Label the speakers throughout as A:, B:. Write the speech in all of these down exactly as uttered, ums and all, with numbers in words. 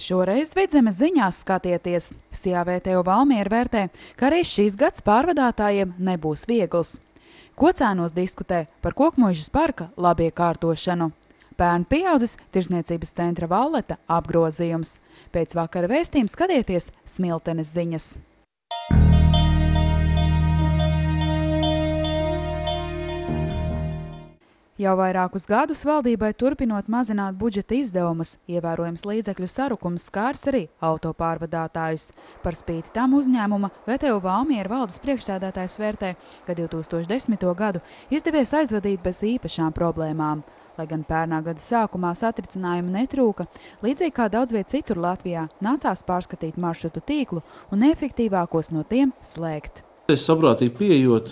A: Šoreiz Vidzemes ziņās skatieties. S I A V T O Valmiera vērtē, ka arī šīs gads pārvadātājiem nebūs viegls. Kocēnos diskutē par Kokmuižas parka labiekārtošanu. Pērn pieaudzis Tirzniecības centra Valleta apgrozījums. Pēc vakara vēstījuma skatieties Smiltenes ziņas. Jau vairākus gadus valdībai turpinot mazināt budžeta izdevumus, ievērojams līdzekļu sarukums skārs arī autopārvadātājus. Par spīti tam uzņēmuma V T O Valmiera valdes priekšstādātājs vērtē, ka divi tūkstoši desmito gadu izdevies aizvadīt bez īpašām problēmām. Lai gan pērnā gada sākumā satricinājumi netrūka, līdzīgi kā daudz viet citur Latvijā, nācās pārskatīt maršrutu tīklu un neefektīvākos no tiem slēgt.
B: Es saprātīgi pieejot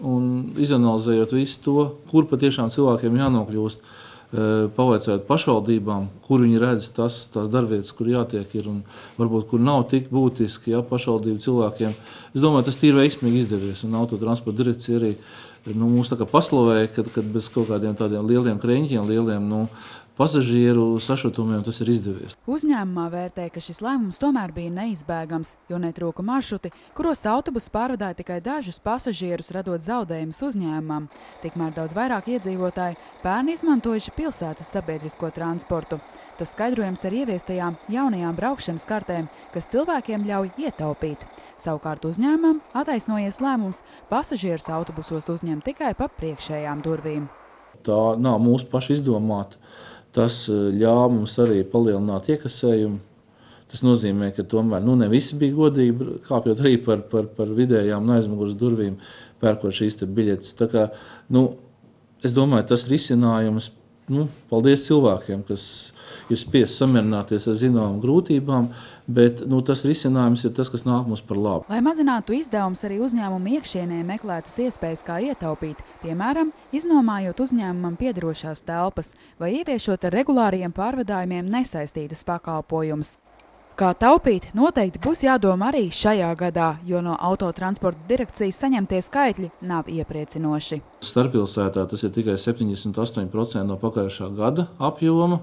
B: un izanalizējot visu to, kur patiešām cilvēkiem jānokļūst, pavaicājot pašvaldībām, kur viņi redz tas, tās darbvietas, kur jātiek ir un varbūt, kur nav tik būtiski, ja, pašvaldību cilvēkiem. Es domāju, tas tīri veiksmīgi izdevies, un autotransporta direkcija arī nu, mūs tā kā paslavēja, kad, kad bez kaut kādiem tādiem lieliem kreņķiem, lieliem, nu, pasažieru sašutumiem tas ir izdevies.
A: Uzņēmumā vērtē, ka šis lēmums tomēr bija neizbēgams, jo netrūka maršruti, kuros autobusi pārvadāja tikai dažus pasažierus, radot zaudējumus uzņēmumam. Tikmēr daudz vairāk iedzīvotāji pērn izmantojuši pilsētas sabiedrisko transportu. Tas skaidrojams ar ieviestajām jaunajām braukšanas kartēm, kas cilvēkiem ļauj ietaupīt. Savukārt uzņēmumam attaisnojies lēmums pasažierus autobusos uzņemt tikai pa priekšējām durvīm.
B: Tā nav mūsu paši izdomāta. Tas ļāva mums arī palielināt iekasējumu. Tas nozīmē, ka tomēr nu, ne visi bija godīgi, kāpjot arī par, par, par vidējām un aizmugures durvīm, pērkot šīs te biļetes. Tā kā, nu, es domāju, tas risinājums, nu, paldies cilvēkiem, kas ir spiest samierināties ar zināmām grūtībām, bet nu, tas risinājums ir tas, kas nāk mums par labu.
A: Lai mazinātu izdevumus, arī uzņēmumu iekšienē meklētas iespējas, kā ietaupīt, piemēram, iznomājot uzņēmumam piederošās telpas vai ieviešot ar regulāriem pārvadājumiem nesaistītus pakalpojumus. Kā taupīt, noteikti būs jādomā arī šajā gadā, jo no autotransporta direkcijas saņemtie skaitļi nav iepriecinoši.
B: Starppilsētā tas ir tikai septiņdesmit astoņi procenti no pagājušā gada apjoma.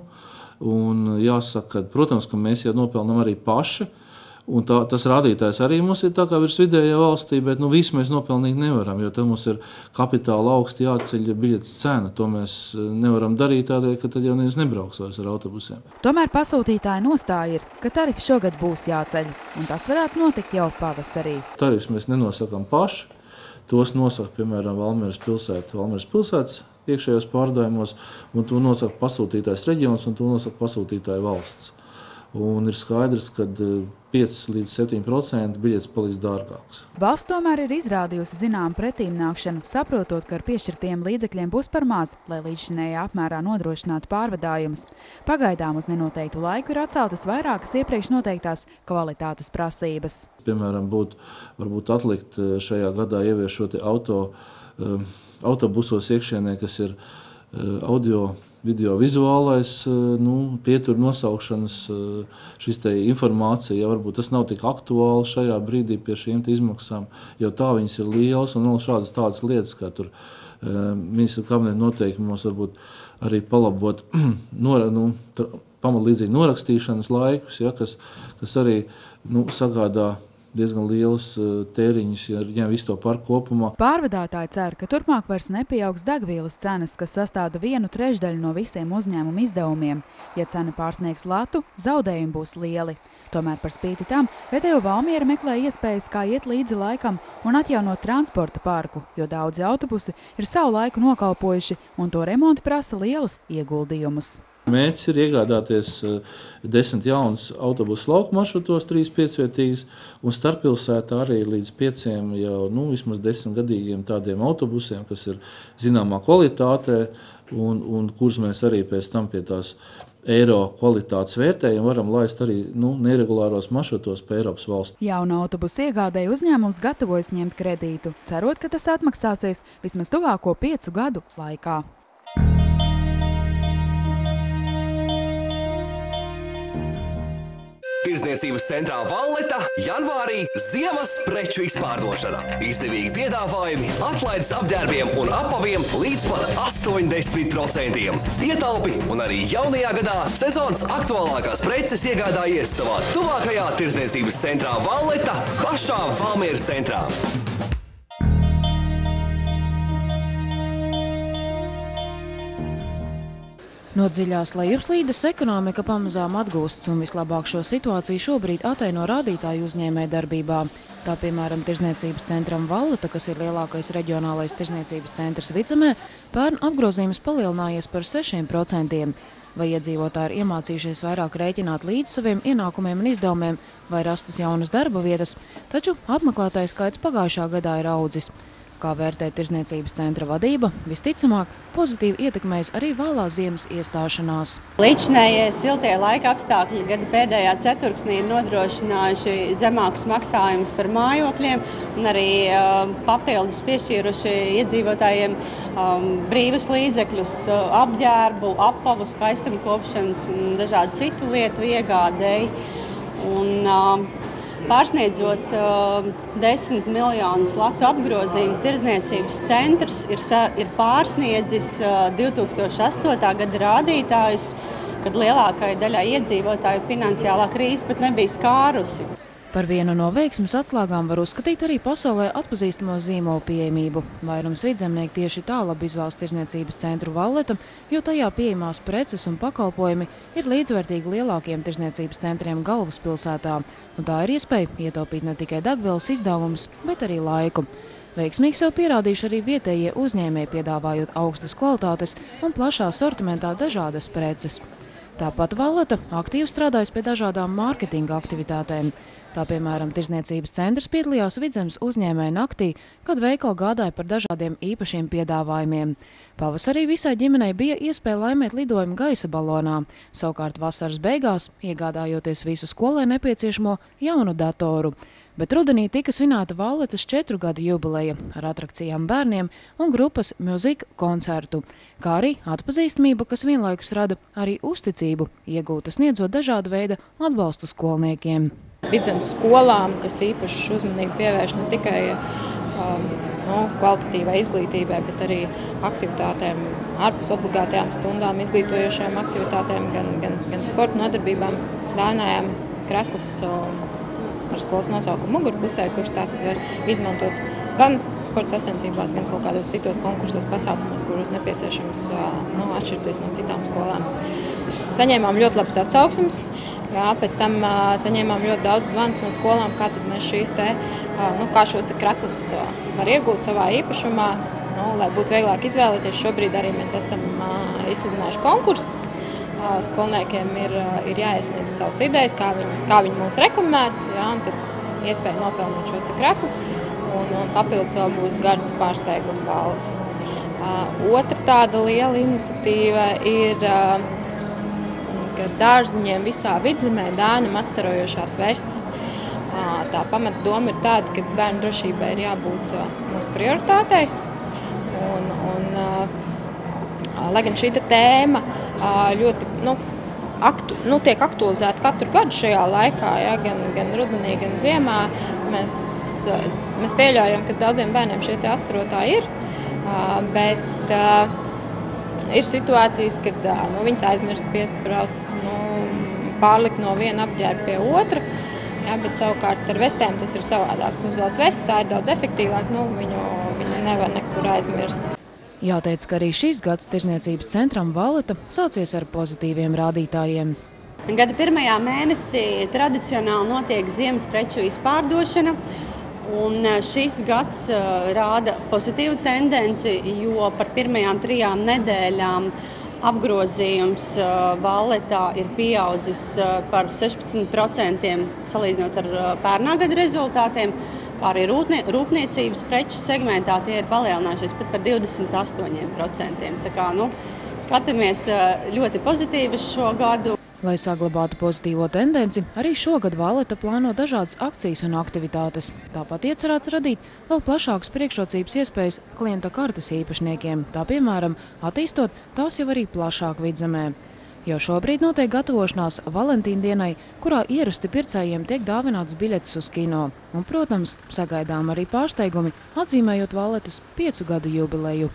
B: Un jāsaka, ka, protams, ka mēs jau nopelnam arī paši, un tā, tas rādītājs arī mums ir tā kā virs vidējā valstī, bet nu, visu mēs nopelnīt nevaram, jo tad mums ir kapitāla augsti jāceļ biļetes cena. To mēs nevaram darīt tādēļ, ka tad jau neviens nebrauks vairs ar autobusiem.
A: Tomēr pasūtītāja nostāja ir, ka tarifi šogad būs jāceļ, un tas varētu notikt jau pavasarī.
B: Tarifs mēs nenosakam paši, tos nosaka, piemēram, Valmieras pilsēta, Valmieras pilsētas iekšējos pārvadājumos, un to nosaka pasūtītājs reģions, un to nosaka pasūtītāja valsts. Un ir skaidrs, ka pieci līdz septiņi procenti biļetes paliks dārgāks.
A: Valsts tomēr ir izrādījusi zinām pretīmnākšanu, saprotot, ka ar piešķirtiem līdzekļiem būs par maz, lai līdzšinējā apmērā nodrošinātu pārvadājumus. Pagaidām uz nenoteiktu laiku ir atceltas vairākas iepriekš noteiktās kvalitātes prasības.
B: Piemēram, būtu varbūt atlikt šajā gadā ieviešot auto, autobusos iekšienē, kas ir audio, video vizuālais, nu, pietur nosaukšanas šis te informācija, ja varbūt tas nav tik aktuāli šajā brīdī pie šīm te izmaksām, jo tā viņas ir lielas un vēl šādas tādas lietas, kā tur ministra kabineta noteikumos varbūt arī palabot nora, nu, pamatlīdzīgi norakstīšanas laikus, ja, kas, kas arī nu, sagādā diezgan lielas tēriņus, ja ņem visu to parku kopumā.
A: Pārvadātāji cer, ka turpmāk vairs nepieaugs degvielas cenas, kas sastāda vienu trešdaļu no visiem uzņēmumu izdevumiem. Ja cena pārsniegs latu, zaudējumi būs lieli. Tomēr par spīti tam V T O Valmiera meklē iespējas, kā iet līdzi laikam un atjaunot transporta parku, jo daudzi autobusi ir savu laiku nokalpojuši un to remonti prasa lielus ieguldījumus.
B: Mērķis ir iegādāties desmit jaunas autobusu lauku maršrutos, trīs piecvietīgas, un starppilsētā arī līdz pieciem jau nu, vismaz desmitgadīgiem tādiem autobusiem, kas ir zināmā kvalitātē, un, un kurus mēs arī pēc tam pie tās eiro kvalitātes vērtējam varam laist arī nu, neregulāros maršrutos pa Eiropas valsts.
A: Jauna autobusu iegādēja uzņēmums gatavojas ņemt kredītu, cerot, ka tas atmaksāsies vismaz tuvāko piecu gadu laikā.
C: tirdzniecības centrā Valleta janvārī ziemas preču izpārdošana. Izdevīgi piedāvājumi, atlaides apģērbiem un apaviem līdz pat astoņdesmit procentiem. Ietaupi un arī jaunajā gadā sezonas aktuālākās preces iegādājies savā tuvākajā tirdzniecības centrā Valleta pašā Valmieras centrā.
D: No dziļās lejupslīdes ekonomika pamazām atgūsts un vislabāk šo situāciju šobrīd ataino rādītāju uzņēmē darbībā. Tā, piemēram, tirdzniecības centram Valleta, kas ir lielākais reģionālais tirdzniecības centrs Vidzemē, pērn apgrozījums palielinājies par sešiem procentiem. Vai iedzīvotāji ir iemācījušies vairāk rēķināt līdz saviem ienākumiem un izdevumiem, vai rastas jaunas darba vietas, taču apmeklētāju skaits pagājušā gadā ir audzis. Kā vērtē tirdzniecības centra vadība, visticamāk, pozitīvi ietekmēs arī vēlā ziemas iestāšanās.
E: Līdzinējie siltie laika apstākļi gada pēdējā ceturksnī ir nodrošinājuši zemākus maksājumus par mājokļiem un arī uh, papildus piešķīruši iedzīvotājiem um, brīvus līdzekļus, uh, apģērbu, apavu, skaistumkopšanas un dažādu citu lietu iegādēji. Un, uh, Pārsniedzot uh, desmit miljonus latu apgrozījumu, tirdzniecības centrs ir, ir pārsniedzis uh, divtūkstoš astotā gada rādītājus, kad lielākai daļai iedzīvotāju finansiālā krīze pat nebija skārusi.
D: Par vienu no veiksmes atslēgām var uzskatīt arī pasaulē atpazīstamo zīmolu pieejamību. Vairums vidzemnieki tieši tā labi izvēlas tirdzniecības centru Valleta, jo tajā pieejamās preces un pakalpojumi ir līdzvērtīgi lielākiem tirdzniecības centriem galvaspilsētā, un tā ir iespēja ietaupīt ne tikai degvielas izdevumus, bet arī laiku. Veiksmīgi sev pierādījuši arī vietējie uzņēmēji, piedāvājot augstas kvalitātes un plašā sortimentā dažādas preces. Tāpat Valleta aktīvi strādājas pie dažādām mārketinga aktivitātēm. Tā, piemēram, tirdzniecības centrs piedalījās Vidzemes uzņēmēju naktī, kad veikali gādāja par dažādiem īpašiem piedāvājumiem. Pavasarī visai ģimenei bija iespēja laimēt lidojumu gaisa balonā, savukārt vasaras beigās iegādājoties visu skolai nepieciešamo jaunu datoru. Bet rudenī tika svinēta Valletas četru gadu jubileja ar atrakcijām bērniem un grupas Music koncertu, kā arī atpazīstamība, kas vienlaikus rada arī uzticību, iegūta sniedzot dažādu veidu atbalstu skolniekiem.
F: Vidzemes skolām, kas īpaši uzmanību pievērš ne tikai um, no, kvalitatīvai izglītībai, bet arī aktivitātēm, ārpus obligātajām stundām, izglītojošajām aktivitātēm, gan, gan, gan sporta nodarbībām, dāvinājām kreklas um, ar skolas nosaukumu mugurpusē, kurus tātad var izmantot gan sporta sacensībās, gan kaut kādos citos konkursos, pasākumos, kuros nepieciešams uh, no, atšķirties no citām skolām. Saņēmām ļoti labas atsauksmes. Jā, pēc tam uh, saņēmām ļoti daudz zvanus no skolām, kā tad mēs šīs te, uh, nu, kā šos te kreklus uh, var iegūt savā īpašumā, nu, lai būtu vieglāk izvēlēties. Šobrīd arī mēs esam uh, izsludinājuši konkursu. Uh, skolniekiem ir, uh, ir jāiesniedz savas idejas, kā viņi, kā viņi mūs reklamētu, jā, un tad iespēja nopelnīt šos te kreklus, un, un papildus vēl būs gardas pārsteiguma balvas. Uh, otra tāda liela iniciatīva ir uh, ka dārziņiem visā Vidzemē dāvinam atstarojošās vestes. Tā pamata doma ir tāda, ka bērnu drošībai ir jābūt mūsu prioritātei. Un, un, lai gan šī tēma ļoti nu, aktu, nu, tiek aktualizēta katru gadu šajā laikā, ja, gan, gan rudenī, gan ziemā, mēs, mēs pieļaujam, ka daudziem bērniem šie te atstarotāji ir. Bet ir situācijas, kad nu, viņas aizmirst piespraust, nu, pārlikt no viena apģērba pie otra, jā, bet savukārt ar vestēm tas ir savādāk. Uzvelc vesti, tā ir daudz efektīvāk, nu, viņu, viņu nevar nekur aizmirst.
D: Jāteic, ka arī šis gads tirdzniecības centram Valleta sācies ar pozitīviem rādītājiem.
E: Gada pirmajā mēnesī tradicionāli notiek ziemas preču izpārdošana. Un šis gads uh, rāda pozitīvu tendenci, jo par pirmajām trijām nedēļām apgrozījums uh, Valletā ir pieaudzis uh, par sešpadsmit procentiem salīdzinot ar uh, pērnā gada rezultātiem, kā arī rūpnie, rūpniecības preču segmentā tie ir palielinājušies pat par divdesmit astoņiem procentiem. Tā kā, nu, skatāmies uh, ļoti pozitīvi šo gadu.
D: Lai saglabātu pozitīvo tendenci, arī šogad Valleta plāno dažādas akcijas un aktivitātes. Tāpat iecerēts radīt vēl plašākas priekšrocības iespējas klienta kartes īpašniekiem, tā piemēram, attīstot tās jau arī plašāk Vidzemē. Jau šobrīd notiek gatavošanās Valentīna dienai, kurā ierasti pircējiem tiek dāvināts biļetes uz kino. Un, protams, sagaidām arī pārsteigumi, atzīmējot Valletas piecu gadu jubileju.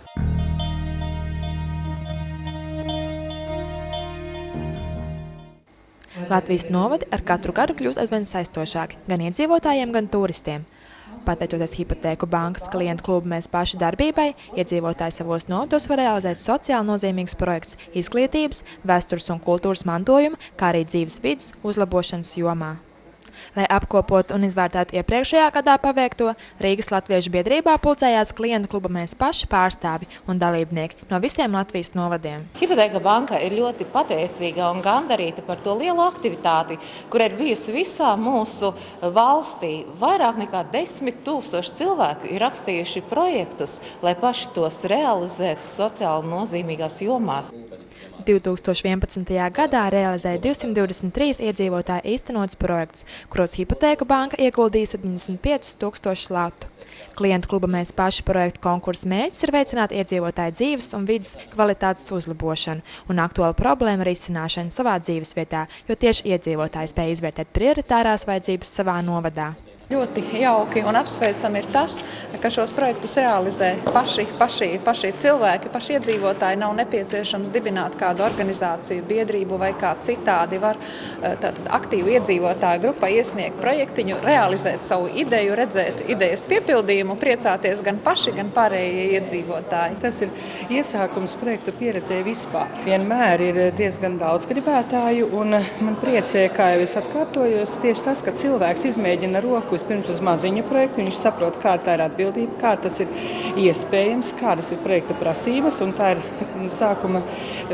G: Latvijas novadi ar katru gadu kļūst aizvien saistošāki gan iedzīvotājiem, gan turistiem. Pateicoties Hipotēku bankas klientu kluba Mēs paši darbībai, iedzīvotāji savos novados var realizēt sociāli nozīmīgus projektus izglītības, vēstures un kultūras mantojuma, kā arī dzīves vides uzlabošanas jomā. Lai apkopotu un izvērtētu iepriekšējā gadā paveikto, Rīgas latviešu biedrībā pulcējās klientu kluba Mēs paši pārstāvi un dalībnieki no visiem Latvijas novadiem.
H: Hipotēka banka ir ļoti pateicīga un gandarīta par to lielu aktivitāti, kur ir bijusi visā mūsu valstī. Vairāk nekā desmit tūkstoši cilvēku ir rakstījuši projektus, lai paši tos realizētu sociāli nozīmīgās jomās.
G: divi tūkstoši vienpadsmitajā gadā realizēja divsimt divdesmit trīs iedzīvotāju īstenotus projektus, kuros Hipotēku banka ieguldīja septiņdesmit piecus tūkstošus latu. Klientu kluba Mēs paši projektu konkursa mērķis ir veicināt iedzīvotāju dzīves un vides kvalitātes uzlabošanu un aktuālu problēmu risināšanu savā dzīvesvietā, jo tieši iedzīvotāji spēj izvērtēt prioritārās vajadzības savā novadā.
F: Ļoti jauki un apsveicami ir tas, ka šos projektus realizē paši, paši, paši cilvēki, paši iedzīvotāji. Nav nepieciešams dibināt kādu organizāciju, biedrību vai kā citādi. Var tātad aktīvu iedzīvotāju grupā iesniegt projektiņu, realizēt savu ideju, redzēt idejas piepildījumu, priecāties gan paši, gan pārējie iedzīvotāji.
I: Tas ir iesākums projektu pieredzē vispār. Vienmēr ir diezgan daudz gribētāju un man priecē, kā jau es atkārtojos, tieši tas, ka cilvēks izmēģina roku pirms uz maziņu projektu, viņš saprot, kā tā ir atbildība, kā tas ir iespējams, kādas ir projekta prasības, un tā ir sākuma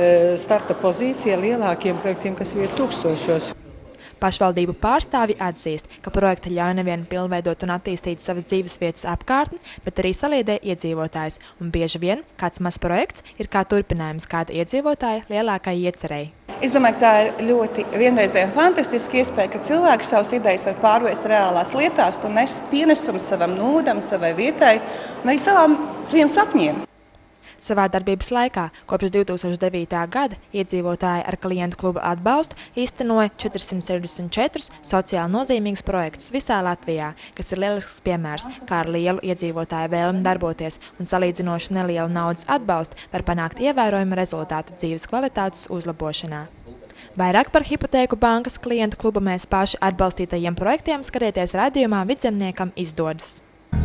I: starta pozīcija lielākiem projektiem, kas ir tūkstošos.
G: Pašvaldību pārstāvji atzīst, ka projekta ļauj nevien pilnveidot un attīstīt savas dzīves vietas apkārtni, bet arī saliedē iedzīvotājus, un bieži vien kāds mazs projekts ir kā turpinājums kāda iedzīvotāja lielākai iecerei.
J: Es domāju, ka tā ir ļoti vienreizēja un fantastiska iespēja, ka cilvēks savas idejas var pārvērst reālās lietās un nes pienesumu savam nodam, savai vietai un arī savām, saviem sapņiem.
G: Savā darbības laikā kopš divi tūkstoši devītā gada iedzīvotāji ar klientu kluba atbalstu īstenoja četrsimt sešdesmit četrus sociāli nozīmīgus projektus visā Latvijā, kas ir lielisks piemērs, kā ar lielu iedzīvotāju vēlmi darboties un salīdzinoši nelielu naudas atbalstu var panākt ievērojumu rezultātu dzīves kvalitātes uzlabošanā. Vairāk par Hipotēku bankas klientu kluba Mēs paši atbalstītajiem projektiem skatieties raidījumā Vidzemniekam izdodas.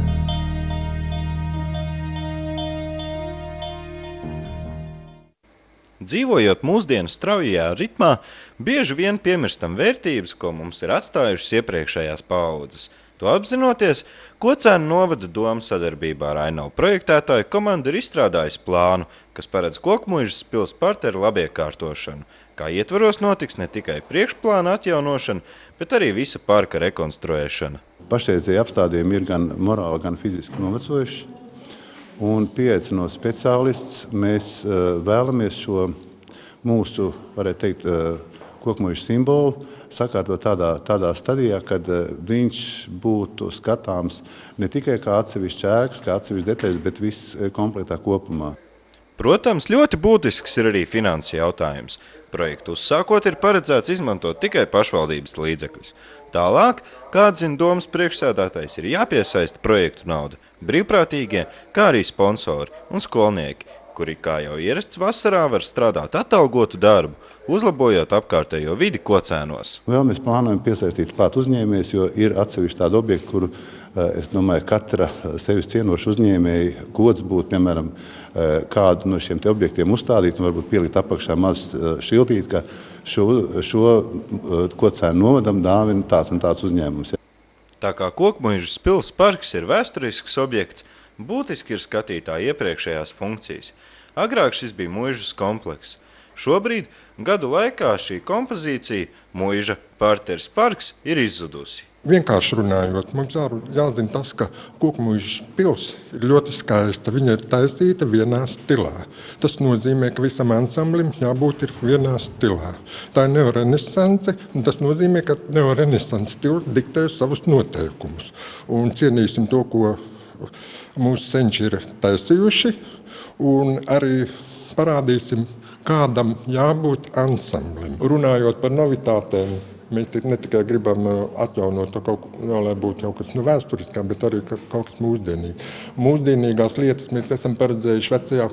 K: Dzīvojot mūsdienu straujajā ritmā, bieži vien piemirstam vērtības, ko mums ir atstājušas iepriekšējās paaudzes. To apzinoties, Kocēnu novada doma sadarbībā ar Ainavu projektētāju komandu ir izstrādājusi plānu, kas paredz Kokmuižas pils parteru labiekārtošanu, kā ietvaros notiks ne tikai priekšplāna atjaunošana, bet arī visa parka rekonstruēšana.
L: Pašreizie apstādījumi ir gan morāli, gan fiziski novecojuši. Un pieaicinot speciālists, mēs uh, vēlamies šo mūsu, varētu teikt, uh, Kokmuižas simbolu sakārtot tādā, tādā stadijā, kad uh, viņš būtu skatāms ne tikai kā atsevišķs ēkas, kā atsevišķs detaļas, bet viss komplektā kopumā.
K: Protams, ļoti būtisks ir arī finansu jautājums. Projektu uzsākot ir paredzēts izmantot tikai pašvaldības līdzekļus. Tālāk, kā atzina domas priekšsēdētājs, ir jāpiesaista projektu nauda, brīvprātīgie, kā arī sponsori un skolnieki, kuri, kā jau ierasts vasarā, var strādāt atalgotu darbu, uzlabojot apkārtējo vidi Kocēnos.
L: Vēl mēs plānojam piesaistīt klāt uzņēmējus, jo ir atsevišķi tādi objekti, kuru, es domāju, katra sevis cienoša uzņēmēja gods būtu, piemēram, kādu no šiem te objektiem uzstādīt un varbūt pielikt apakšā maz šildīt, ka šo, šo Kocēnu novadam dāvina tāds un tāds uzņēmums.
K: Tā kā Kokmuižas pils parks ir vēsturisks objekts, būtiski ir skatīt tā iepriekšējās funkcijas. Agrāk šis bija muižas komplekss. Šobrīd, gadu laikā, šī kompozīcija muiža parteris parks ir izzudusi.
M: Vienkārši runājot, mums jāzina tas, ka Kokmuižas pils ir ļoti skaista. Viņa ir taisīta vienā stilā. Tas nozīmē, ka visam ansamblim jābūt ir vienā stilā. Tā ir neorenesance, un tas nozīmē, ka neorenesance stils diktē savus noteikumus. Un cienīsim to, ko mūsu senči ir taisījuši, un arī parādīsim, kādam jābūt ansamblim. Runājot par novitātēm, mēs ne tikai gribam atjaunot to kaut ko, no, lai būtu kaut kas nu, vēsturiskā, bet arī kaut kas mūsdienīgi. Mūsdienīgās lietas mēs esam paredzējuši vecajā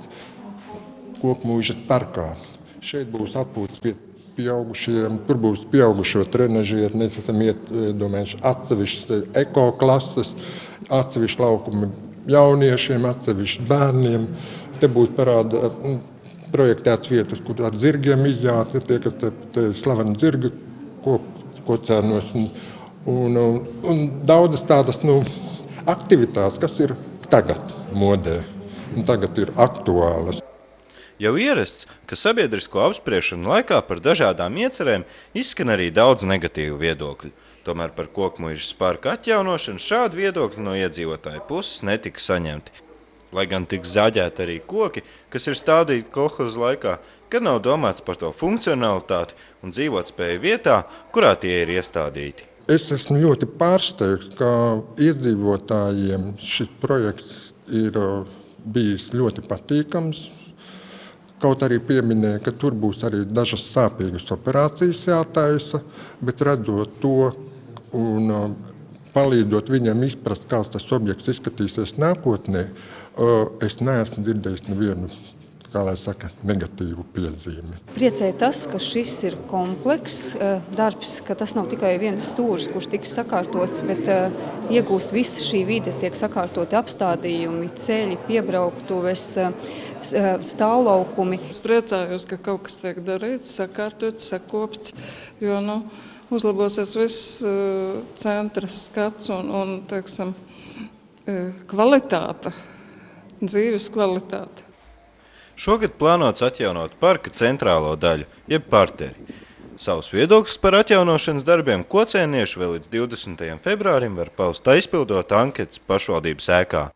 M: Kokmūžas parkā. Šeit būs atpūtas pie pieaugušiem, tur būs pieaugušo trenažieri, mēs esam iedomājuši atsevišķas ekoklases, atsevišķi laukumi jauniešiem, atsevišķi bērniem. Te būs parāda projektēts vietas, kur ar zirgiem izjāti, tie, kas te, te slaveni zirgi kocēnos un, un, un daudzas tādas nu, aktivitātes, kas ir tagad modē un tagad ir aktuālas.
K: Jau ierasts, ka sabiedrisko apspriešanu laikā par dažādām iecerēm izskan arī daudz negatīvu viedokļu. Tomēr par Kokmūžas parka atjaunošanu šādu viedokļu no iedzīvotāju puses netika saņemti. Lai gan tika zaģēti arī koki, kas ir stādīti kolhoza laikā, kad nav domāts par to funkcionalitāti un dzīvotspēju vietā, kurā tie ir iestādīti.
M: Es esmu ļoti pārsteigts, ka iedzīvotājiem šis projekts ir bijis ļoti patīkams. Kaut arī pieminēja, ka tur būs arī dažas sāpīgas operācijas jātaisa, bet redzot to un palīdzot viņam izprast, kāds tas objekts izskatīsies nākotnē, es neesmu dzirdējis nevienu, kā lai saka, negatīvu piezīmi.
N: Priecēja tas, ka šis ir komplekss darbs, ka tas nav tikai viens stūris, kurš tiks sakārtots, bet iegūst visa šī vide, tiek sakārtoti apstādījumi, ceļi, piebrauktuves, stāvlaukumi.
O: Es priecājos, ka kaut kas tiek darīts, sakārtots, sakopts, jo nu, uzlabosies viss uh, centra skats un, un teiksim, kvalitāte, dzīves kvalitāte.
K: Šogad plānots atjaunot parka centrālo daļu, jeb parteri. Savus viedokļus par atjaunošanas darbiem kocēnieši vēl līdz divdesmitajam februārim var paust aizpildot anketas pašvaldības ēkā.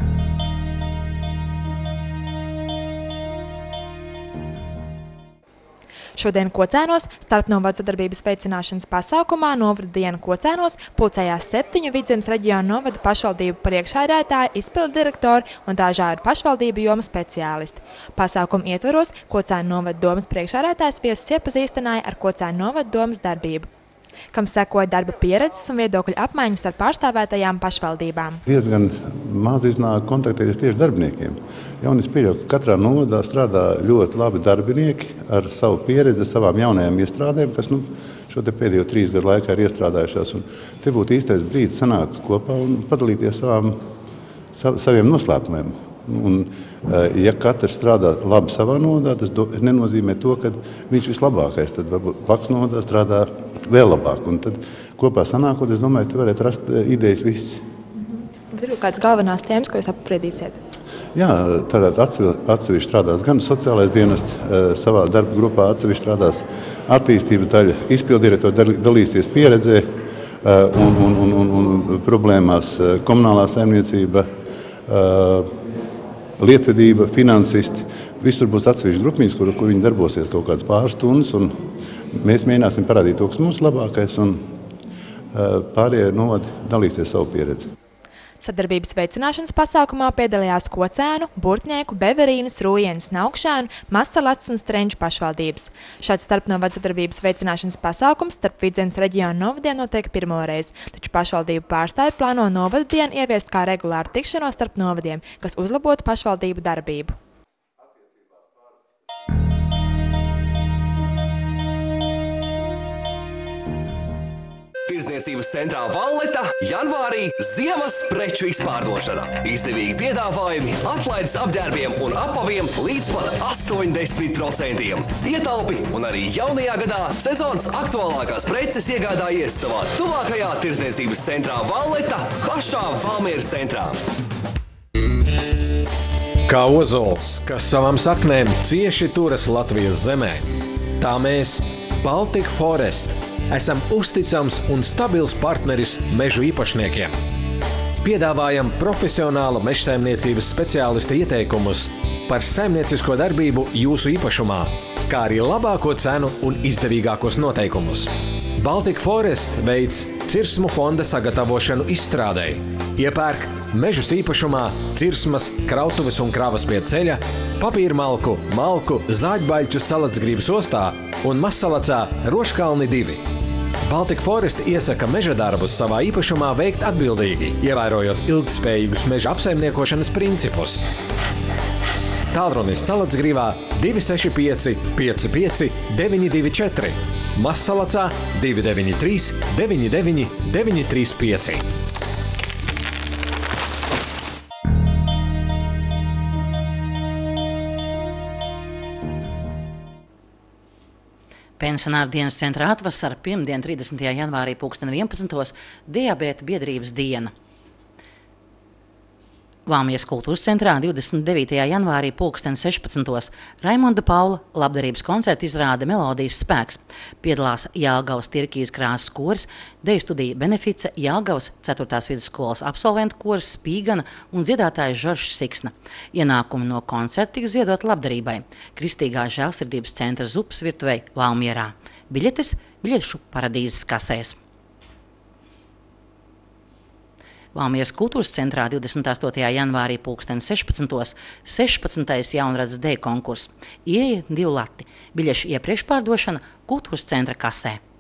G: Šodien Kocēnos starpnovadu sadarbības veicināšanas pasākumā novada diena Kocēnos pulcējās septiņu Vidzemes reģionu novadu pašvaldību priekšsēdētāji, izpildu direktori un dažādu pašvaldību jomu speciālisti. Pasākumu ietvaros Kocēnu novadu domas priekšsēdētājs viesus iepazīstināja ar Kocēnu novadu domas darbību, kam sekoja darba pieredzes un viedokļu apmaiņas ar pārstāvētajām pašvaldībām.
L: Diezgan maz iznāk kontaktēties tieši darbiniekiem. Ja, un es pieļauju, ka katrā novadā strādā ļoti labi darbinieki ar savu pieredzi, savām jaunajām iestrādēm, kas nu, šo te pēdējo trīs gadu laikā ir iestrādājušās. Un te būtu īstais brīdis sanākt kopā un padalīties savām, sav, saviem noslēpumiem. Un, ja katrs strādā labi savā novadā, tas do, nenozīmē to, ka viņš vislabākais, tad varbūt blakus novadā strādā vēl labāk. Un tad kopā sanākot, es domāju, ka varētu rast idejas visi.
G: Bet ir kādas galvenās tēmas, ko jūs apspriedīsiet?
L: Jā, tātad atsevišķi strādās gan sociālais dienests savā darba grupā, atsevišķi strādās attīstības daļa, izpildirektori dalīsies pieredzē un, un, un, un, un problēmās komunālā saimniecība, lietvedība, finansisti. Visur būs atsevišķi grupiņas, kur, kur viņi darbosies kaut kādas pāris stundas, un mēs mēģināsim parādīt to, kas mums labākais, un pārējie novadi dalīsies savu pieredzi.
G: Sadarbības veicināšanas pasākumā piedalījās Kocēnu, Burtnieku, Beverīnas, Rūjienas, Naukšēnu, Masalats un Strenču pašvaldības. Šāds starpnovadu sadarbības veicināšanas pasākums starp Vidzemes reģionu novadiem notiek pirmoreiz, taču pašvaldību pārstāvji plāno novadu dienu ieviest kā regulāru tikšanos starp novadiem, kas uzlabotu pašvaldību darbību.
C: Tirdzniecības centrā Valleta janvārī ziemas preču izpārdošana. Izdevīgi piedāvājumi, atlaides apģērbiem un apaviem līdz pat astoņdesmit procentiem. Ietaupi un arī jaunajā gadā sezonas aktuālākās preces iegādājies savā tuvākajā tirdzniecības centrā Valleta pašā Valmieras centrā.
P: Kā ozols, kas savām saknēm cieši turas Latvijas zemē, tā mēs, Baltic Forest, esam uzticams un stabils partneris mežu īpašniekiem. Piedāvājam profesionāla mežsaimniecības speciālista ieteikumus par saimniecisko darbību jūsu īpašumā, kā arī labāko cenu un izdevīgākos noteikumus. Baltic Forest veids cirsmu fonda sagatavošanu izstrādei, iepērk mežus īpašumā, cirsmas, krautuves un kravas pie ceļa, papīra malku, malku, zāģbaļķu Salacgrīvas ostā un Mazsalacā Roškalni divi. Baltic Forest iesaka meža darbus savā īpašumā veikt atbildīgi, ievērojot ilgtspējīgus meža apsaimniekošanas principus. Tālrunis Salacgrīvā divi seši pieci, pieci pieci, deviņi divi četri, Mazsalacā divi deviņi trīs, deviņi deviņi, deviņi trīs pieci.
Q: Pensionāru dienas centra atvasara pirmdien trīsdesmitajā janvārī pulksten vienpadsmitos diabēta biedrības diena. Valmieras kultūras centrā divdesmit devītajā janvārī pulksten sešpadsmitos Raimonda Paula labdarības koncerta izrāde Melodijas spēks. Piedalās Jelgavas Tirkijas krāsas koris, deju studija Benefice, Jelgavas ceturtās vidusskolas absolventu koris Spīgana un dziedātājs Žoržs Siksna. Ienākumi no koncerta tika ziedot labdarībai Kristīgā žēlsirdības centra zupas virtuvei Valmierā. Biļetes biļešu paradīzes kasēs. Valmieras kultūras centrā divdesmit astotajā janvārī pulksten sešpadsmitos sešpadsmitais jaunradas deju konkurss. Ieeja divi lati. Biļešu iepriekšpārdošana kultūras centra kasē.